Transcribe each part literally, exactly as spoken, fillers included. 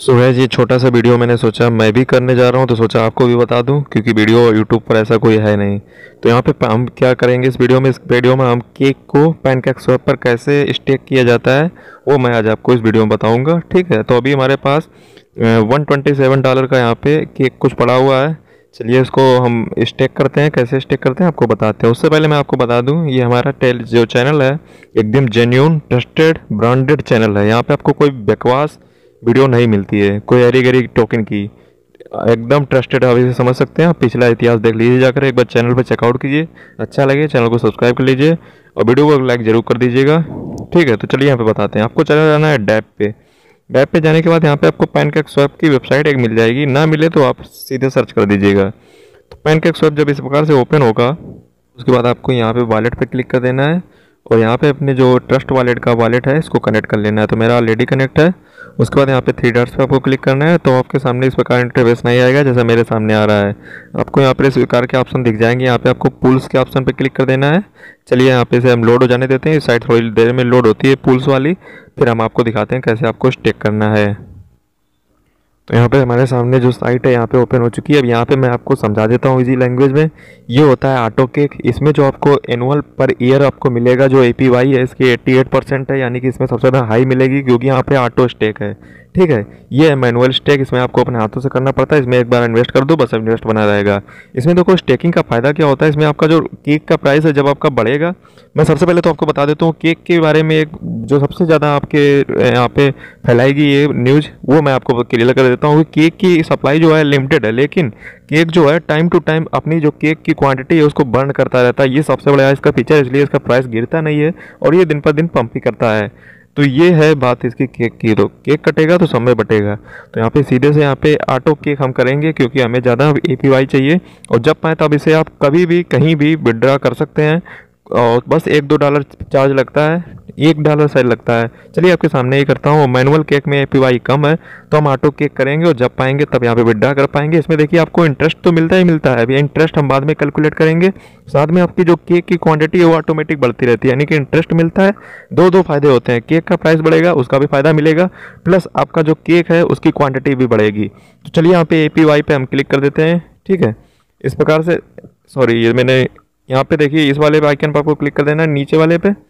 सो so, ये छोटा सा वीडियो मैंने सोचा मैं भी करने जा रहा हूँ, तो सोचा आपको भी बता दूँ क्योंकि वीडियो यूट्यूब पर ऐसा कोई है नहीं। तो यहाँ पे हम क्या करेंगे इस वीडियो में इस वीडियो में हम केक को पैनकेक स्वैप पर कैसे स्टेक किया जाता है वो मैं आज आपको इस वीडियो में बताऊँगा। ठीक है, तो अभी हमारे पास वन ट्वेंटी सेवन डॉलर का यहाँ पे केक कुछ पड़ा हुआ है। चलिए इसको हम स्टेक करते हैं। कैसे स्टेक करते हैं आपको बताते हैं। उससे पहले मैं आपको बता दूं ये हमारा टेल जो चैनल है एकदम जेन्यून ट्रस्टेड ब्रांडेड चैनल है। यहाँ पे आपको कोई बकवास वीडियो नहीं मिलती है, कोई एरी गरी टोकन की, एकदम ट्रस्टेड है। अभी से समझ सकते हैं, आप पिछला इतिहास देख लीजिए जाकर, एक बार चैनल पर चेकआउट कीजिए। अच्छा लगे चैनल को सब्सक्राइब कर लीजिए और वीडियो को लाइक जरूर कर दीजिएगा। ठीक है, तो चलिए यहाँ पे बताते हैं। आपको चला जाना है डैप पे। डैप पे जाने के बाद यहाँ पे आपको पैनकेक स्वैप की वेबसाइट एक मिल जाएगी, ना मिले तो आप सीधे सर्च कर दीजिएगा। तो पैनकेक स्वैप जब इस प्रकार से ओपन होगा उसके बाद आपको यहाँ पे वॉलेट पे क्लिक कर देना है और यहाँ पे अपने जो ट्रस्ट वॉलेट का वॉलेट है इसको कनेक्ट कर लेना है। तो मेरा ऑलरेडी कनेक्ट है। उसके बाद यहाँ पे थ्री डॉट्स पे आपको क्लिक करना है, तो आपके सामने इस प्रकार इंटरफेस नहीं आएगा जैसा मेरे सामने आ रहा है। आपको यहाँ पे स्वीकार के ऑप्शन दिख जाएंगे, यहाँ पे आपको पुल्स के ऑप्शन पे क्लिक कर देना है। चलिए यहाँ पे से हम लोड हो जाने देते हैं, इस साइड थोड़ी देर में लोड होती है पुल्स वाली, फिर हम आपको दिखाते हैं कैसे आपको स्टेक करना है। तो यहाँ पे हमारे सामने जो साइट है यहाँ पे ओपन हो चुकी है। अब यहाँ पे मैं आपको समझा देता हूँ इजी लैंग्वेज में। ये होता है ऑटो केक। इसमें जो आपको एनुअल पर ईयर आपको मिलेगा जो एपीवाई है इसकी अठासी परसेंट है, यानी कि इसमें सबसे ज़्यादा हाई मिलेगी क्योंकि यहाँ पे ऑटो स्टेक है। ठीक है, ये है मैनुअल स्टेक, इसमें आपको अपने हाथों से करना पड़ता है। इसमें एक बार इन्वेस्ट कर दो बस इन्वेस्ट बना रहेगा। इसमें देखो स्टेकिंग का फ़ायदा क्या होता है, इसमें आपका जो केक का प्राइस है जब आपका बढ़ेगा, मैं सबसे पहले तो आपको बता देता हूँ केक के बारे में एक जो सबसे ज़्यादा आपके यहाँ पे फैलाएगी ये न्यूज़, वो मैं आपको क्लियर कर देता हूँ। केक की सप्लाई जो है लिमिटेड है, लेकिन केक जो है टाइम टू टाइम अपनी जो केक की क्वांटिटी है उसको बर्न करता रहता है। ये सबसे बड़ा इसका फीचर, इसलिए इसका प्राइस गिरता नहीं है और ये दिन पर दिन पंप ही करता है। तो ये है बात इसकी केक की। तो केक कटेगा तो समय बटेगा। तो यहाँ पे सीधे से यहाँ पे ऑटो केक हम करेंगे क्योंकि हमें ज़्यादा एपीवाई चाहिए और जब पाए तब इसे आप कभी भी कहीं भी विड्रॉ कर सकते हैं और बस एक दो डॉलर चार्ज लगता है, एक डॉलर शायद लगता है। चलिए आपके सामने ही करता हूँ। मैनुअल केक में एपीवाई कम है तो हम ऑटो केक करेंगे और जब पाएंगे तब यहाँ पे विड्रॉ कर पाएंगे। इसमें देखिए आपको इंटरेस्ट तो मिलता ही मिलता है, अभी इंटरेस्ट हम बाद में कैलकुलेट करेंगे। साथ में आपकी जो केक की क्वांटिटी है वो ऑटोमेटिक बढ़ती रहती है, यानी कि इंटरेस्ट मिलता है। दो दो फायदे होते हैं, केक का प्राइस बढ़ेगा उसका भी फायदा मिलेगा, प्लस आपका जो केक है उसकी क्वान्टिटी भी बढ़ेगी। तो चलिए यहाँ पे एपीवाई पे हम क्लिक कर देते हैं। ठीक है, इस प्रकार से, सॉरी ये मैंने यहाँ पे देखिए इस वाले आइकन पर आपको क्लिक कर देना है नीचे वाले पे।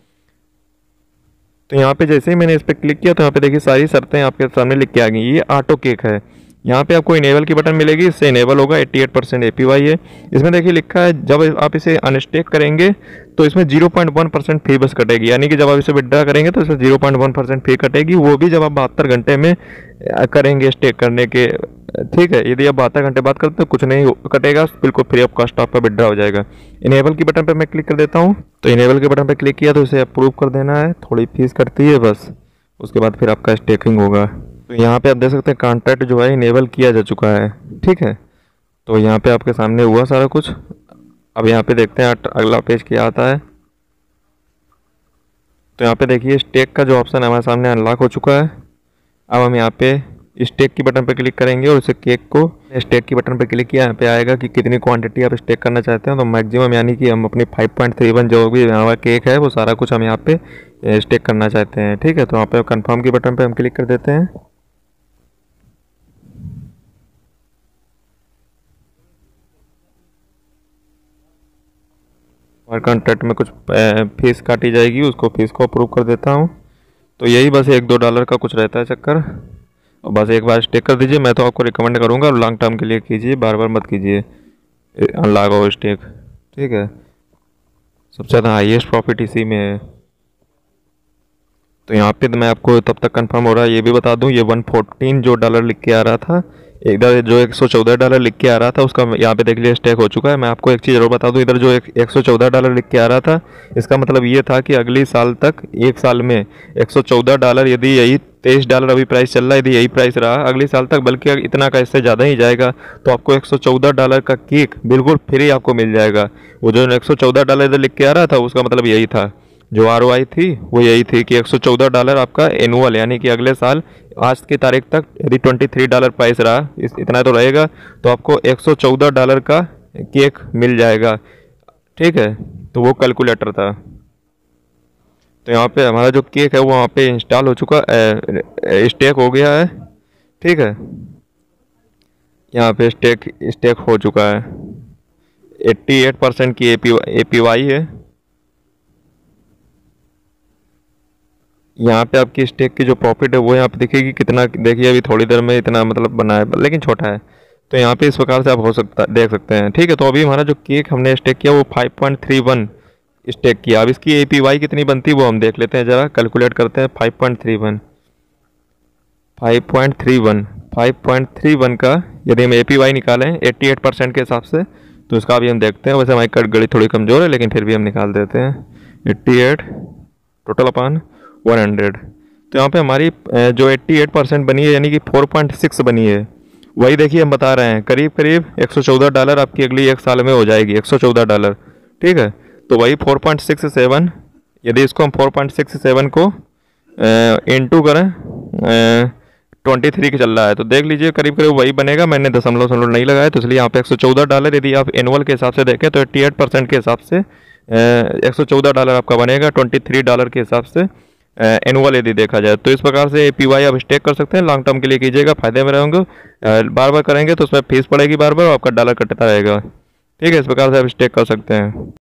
तो यहाँ पे जैसे ही मैंने इस पर क्लिक किया तो यहाँ पे देखिए सारी शर्तें आपके सामने लिख के आ गई। ये ऑटो केक है, यहाँ पे आपको इनेबल की बटन मिलेगी, इससे इनेबल होगा। अट्ठासी परसेंट एपीवाई है। इसमें देखिए लिखा है जब आप इसे अनस्टेक करेंगे तो इसमें zero point one percent fee बस कटेगी, यानी कि जब आप इसे विड्रॉ करेंगे तो इसमें zero point one percent fee कटेगी, वो भी जब आप बहत्तर घंटे में करेंगे स्टेक करने के। ठीक है, यदि आप बहत्तर घंटे बाद करते तो कुछ नहीं कटेगा, बिल्कुल फ्री ऑफ कॉस्ट आपका विड्रॉ हो जाएगा। इनेबल की बटन पर मैं क्लिक कर देता हूँ। तो इनेबल के बटन पर क्लिक किया तो इसे अप्रूव कर देना है, थोड़ी फीस कटती है बस, उसके बाद फिर आपका स्टेकिंग होगा। तो यहाँ पे आप देख सकते हैं कॉन्ट्रैक्ट जो है इनेबल किया जा चुका है। ठीक है, तो यहाँ पे आपके सामने हुआ सारा कुछ। अब यहाँ पे देखते हैं अगला पेज क्या आता है। तो यहाँ पे देखिए स्टेक का जो ऑप्शन हमारे सामने अनलॉक हो चुका है। अब हम यहाँ पे स्टेक की बटन पे क्लिक करेंगे और इसे केक को स्टेक की बटन पे क्लिक किया, यहाँ पे आएगा कि कितनी क्वांटिटी आप स्टेक करना चाहते हैं। तो मैक्सिमम यानी कि हम अपनी फाइव पॉइंट थ्री वन जो भी हमारा केक है वो सारा कुछ हम यहाँ पे स्टेक करना चाहते हैं। ठीक है, तो यहाँ पे कन्फर्म की बटन पे हम क्लिक कर देते हैं। और कॉन्ट्रैक्ट में कुछ फीस काटी जाएगी, उसको फीस को अप्रूव कर देता हूँ। तो यही बस एक दो डॉलर का कुछ रहता है चक्कर, और बस एक बार स्टेक कर दीजिए। मैं तो आपको रिकमेंड करूँगा लॉन्ग टर्म के लिए कीजिए, बार बार मत कीजिए अनलॉक हो स्टेक। ठीक है, सबसे ज़्यादा हाईएस्ट प्रॉफिट इसी में है। तो यहाँ पे मैं आपको तब तक कंफर्म हो रहा है, ये भी बता दूँ, ये वन फोर्टीन जो डॉलर लिख के आ रहा था, इधर जो एक सौ चौदह डॉलर लिख के आ रहा था उसका यहाँ पे देख लिया स्टेक हो चुका है। मैं आपको एक चीज़ जरूर बता दूँ, इधर जो एक एक सौ चौदह डॉलर लिख के आ रहा था इसका मतलब ये था कि अगले साल तक, एक साल में एक सौ चौदह डॉलर, यदि यही तेईस डॉलर अभी प्राइस चल रहा है, यदि यही प्राइस रहा अगले साल तक, बल्कि इतना का इससे ज़्यादा ही जाएगा, तो आपको एक सौ चौदह डॉलर का केक बिल्कुल फ्री आपको मिल जाएगा। वो जो एक सौ चौदह डॉलर इधर लिख के आ रहा था उसका मतलब यही था, जो आर ओ आई थी वो यही थी कि एक सौ चौदह डॉलर आपका एनुअल, यानी कि अगले साल आज की तारीख तक यदि तेईस डॉलर प्राइस रहा, इस इतना तो रहेगा, तो आपको एक सौ चौदह डॉलर का केक मिल जाएगा। ठीक है, तो वो कैलकुलेटर था। तो यहाँ पे हमारा जो केक है वो वहाँ पे इंस्टॉल हो चुका, स्टेक हो गया है। ठीक है, यहाँ पे स्टेक स्टेक हो चुका है, अट्ठासी परसेंट की एपी एपीवाई है। यहाँ पे आपकी स्टेक की जो प्रॉफिट है वो यहाँ पे दिखेगी कितना, देखिए अभी थोड़ी देर में इतना मतलब बना है लेकिन छोटा है, तो यहाँ पे इस प्रकार से आप हो सकता देख सकते हैं। ठीक है, तो अभी हमारा जो केक हमने स्टेक किया वो five point three one stake किया। अब इसकी एपीवाई कितनी बनती है वो हम देख लेते हैं, ज़रा कैलकुलेट करते हैं। Five point three one five point three one five point three one का यदि हम एपीवाई निकालें अट्ठासी परसेंट के हिसाब से तो इसका अभी हम देखते हैं। वैसे हमारी कट गड़ी थोड़ी कमज़ोर है लेकिन फिर भी हम निकाल देते हैं। अट्ठासी टोटल अपान वन हंड्रेड, तो यहाँ पे हमारी जो अट्ठासी परसेंट बनी है यानी कि फोर पॉइंट सिक्स बनी है, वही देखिए हम बता रहे हैं करीब करीब एक सौ चौदह डॉलर आपकी अगली एक साल में हो जाएगी, एक सौ चौदह डॉलर। ठीक है, तो वही फोर पॉइंट सिक्स सेवन, यदि इसको हम फोर पॉइंट सिक्स सेवन को इंटू करें ट्वेंटी थ्री का चल रहा है तो देख लीजिए करीब करीब वही बनेगा। मैंने दशमलव दशमलव नहीं लगाया तो इसलिए यहाँ पे एक सौ चौदह डॉलर, यदि आप एनुअल के हिसाब से देखें तो अट्ठासी परसेंट के हिसाब से एक सौ चौदह डॉलर आपका बनेगा, तेईस डॉलर के हिसाब से एनुअल यदि देखा जाए। तो इस प्रकार से एपीवाई आप स्टेक कर सकते हैं, लॉन्ग टर्म के लिए कीजिएगा, फायदे में रहेंगे। बार बार करेंगे तो उसमें फीस पड़ेगी बार बार, आपका डॉलर कटता रहेगा। ठीक है, इस प्रकार से आप स्टेक कर सकते हैं।